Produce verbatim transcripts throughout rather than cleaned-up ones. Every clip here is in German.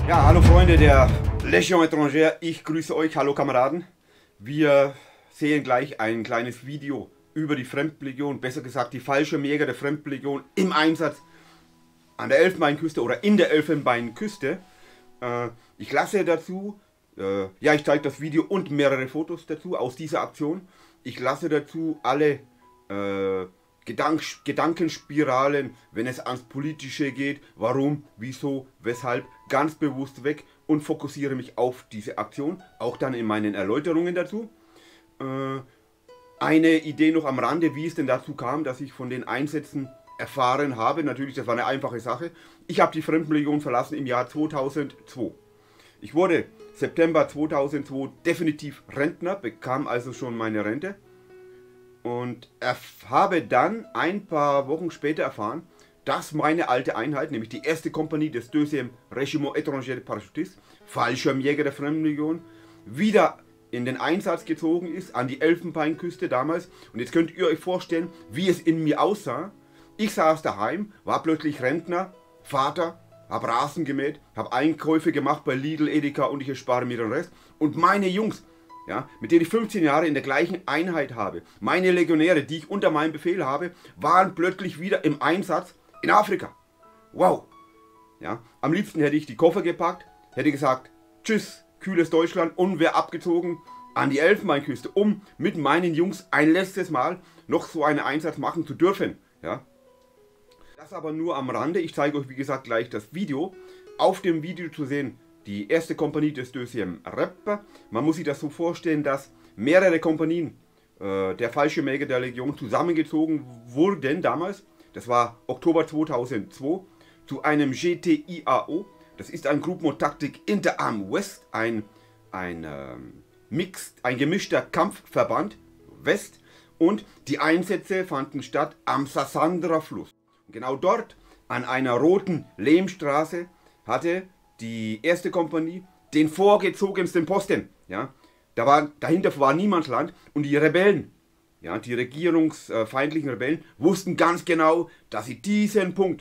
Ja, hallo Freunde der Légion Étrangère, ich grüße euch, hallo Kameraden. Wir sehen gleich ein kleines Video über die Fremdenlegion, besser gesagt die Fallschirmjäger der Fremdenlegion im Einsatz an der Elfenbeinküste oder in der Elfenbeinküste. Äh, ich lasse dazu, äh, ja ich zeige das Video und mehrere Fotos dazu aus dieser Aktion. Ich lasse dazu alle äh, Gedank Gedankenspiralen, wenn es ans Politische geht, warum, wieso, weshalb, ganz bewusst weg und fokussiere mich auf diese Aktion, auch dann in meinen Erläuterungen dazu. Äh, eine Idee noch am Rande, wie es denn dazu kam, dass ich von den Einsätzen erfahren habe. Natürlich, das war eine einfache Sache. Ich habe die Fremdenlegion verlassen im Jahr zweitausendzwei. Ich wurde September zweitausendzwei definitiv Rentner, bekam also schon meine Rente. Und habe dann ein paar Wochen später erfahren, dass meine alte Einheit, nämlich die erste Kompanie des deuxième Régiment Étranger de Parachutistes, Fallschirmjäger der Fremdenlegion, wieder in den Einsatz gezogen ist, an die Elfenbeinküste damals. Und jetzt könnt ihr euch vorstellen, wie es in mir aussah. Ich saß daheim, war plötzlich Rentner, Vater, habe Rasen gemäht, habe Einkäufe gemacht bei Lidl, Edeka und ich erspare mir den Rest. Und meine Jungs, ja, mit denen ich fünfzehn Jahre in der gleichen Einheit habe, meine Legionäre, die ich unter meinem Befehl habe, waren plötzlich wieder im Einsatz in Afrika. Wow! Ja, am liebsten hätte ich die Koffer gepackt, hätte gesagt, tschüss, kühles Deutschland und wäre abgezogen an die Elfenbeinküste, um mit meinen Jungs ein letztes Mal noch so einen Einsatz machen zu dürfen. Ja. Das aber nur am Rande, ich zeige euch wie gesagt gleich das Video. Auf dem Video zu sehen, die erste Kompanie des deuxième Rep. Man muss sich das so vorstellen, dass mehrere Kompanien äh, der Fallschirmjäger der Legion zusammengezogen wurden damals. Das war Oktober zweitausendzwei zu einem G T I A O. Das ist ein Gruppentaktik Interarm West, ein, ein, ähm, Mixed, ein gemischter Kampfverband West. Und die Einsätze fanden statt am Sassandra Fluss. Und genau dort, an einer roten Lehmstraße, hatte die erste Kompanie den vorgezogensten Posten. Ja? Da war, dahinter war Niemandsland und die Rebellen, ja, die regierungsfeindlichen Rebellen, wussten ganz genau, dass sie diesen Punkt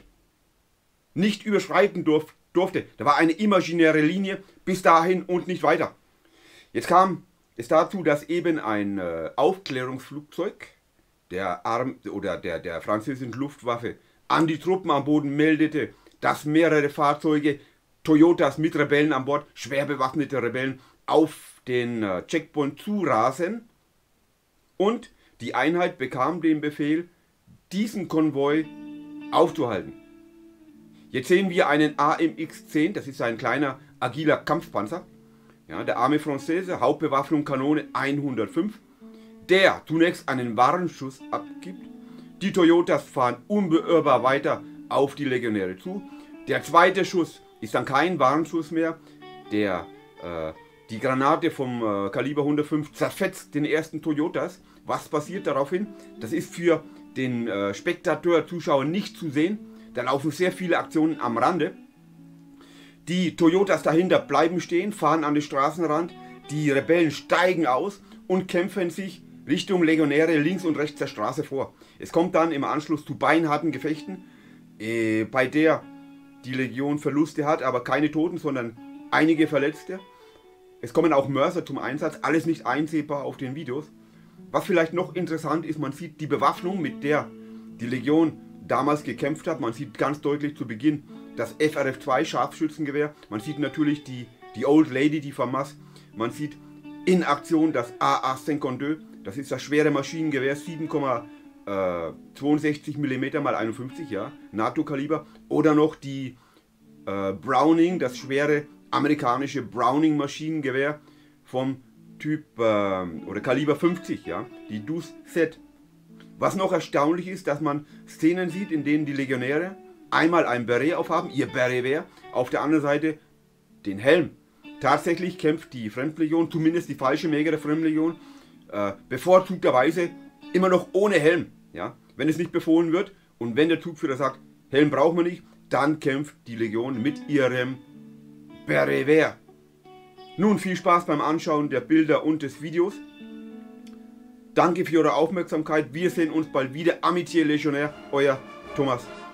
nicht überschreiten durf, durfte. Da war eine imaginäre Linie bis dahin und nicht weiter. Jetzt kam es dazu, dass eben ein äh, Aufklärungsflugzeug der, Arm oder der, der französischen Luftwaffe an die Truppen am Boden meldete, dass mehrere Fahrzeuge Toyotas mit Rebellen an Bord, schwer bewaffnete Rebellen, auf den äh, Checkpoint zurasen. Und die Einheit bekam den Befehl, diesen Konvoi aufzuhalten. Jetzt sehen wir einen A M X zehn, das ist ein kleiner, agiler Kampfpanzer. Ja, der Armée Française, Hauptbewaffnung Kanone hundertfünf, der zunächst einen Warnschuss abgibt. Die Toyotas fahren unbeirrbar weiter auf die Legionäre zu. Der zweite Schuss ist dann kein Warnschuss mehr. Der, äh, die Granate vom äh, Kaliber hundertfünf zerfetzt den ersten Toyotas. Was passiert daraufhin? Das ist für den äh, Spektateur, Zuschauer nicht zu sehen. Da laufen sehr viele Aktionen am Rande. Die Toyotas dahinter bleiben stehen, fahren an den Straßenrand. Die Rebellen steigen aus und kämpfen sich Richtung Legionäre links und rechts der Straße vor. Es kommt dann im Anschluss zu beinharten Gefechten, äh, bei der die Legion Verluste hat, aber keine Toten, sondern einige Verletzte. Es kommen auch Mörser zum Einsatz, alles nicht einsehbar auf den Videos. Was vielleicht noch interessant ist, man sieht die Bewaffnung, mit der die Legion damals gekämpft hat. Man sieht ganz deutlich zu Beginn das F R F zwei Scharfschützengewehr. Man sieht natürlich die, die Old Lady, die FAMAS. Man sieht in Aktion das A A cinquante-deux. Das ist das schwere Maschinengewehr, sieben Komma zweiundsechzig Millimeter mal einundfünfzig, ja, NATO-Kaliber. Oder noch die äh, Browning, das schwere amerikanische Browning-Maschinengewehr vom Typ äh, oder Kaliber fünfzig, ja, die D U S Z. Was noch erstaunlich ist, dass man Szenen sieht, in denen die Legionäre einmal ein Beret aufhaben, ihr Beretwehr, auf der anderen Seite den Helm. Tatsächlich kämpft die Fremdenlegion, zumindest die Fallschirmjäger der Fremdenlegion, äh, bevorzugterweise immer noch ohne Helm. Ja? Wenn es nicht befohlen wird und wenn der Zugführer sagt, Helm brauchen wir nicht, dann kämpft die Legion mit ihrem Beretwehr. Nun viel Spaß beim Anschauen der Bilder und des Videos. Danke für eure Aufmerksamkeit. Wir sehen uns bald wieder. Amitié Légionnaire, euer Thomas.